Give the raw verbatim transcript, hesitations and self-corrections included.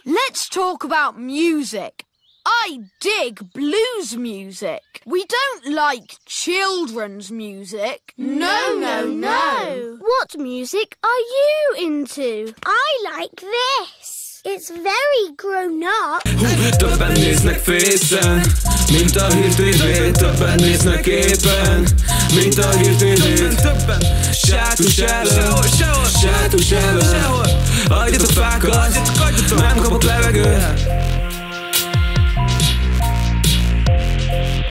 Let's talk about music. I dig blues music. We don't like children's music. No, no, no. What music are you into? I like this. It's very grown up. Többen néznek Face-en, mint a Hír té vét. Többen néznek éppen, mint a Hír té vét. Sátus elől, sátus elől. Hagyjatok fákat, nem kapok levegőt.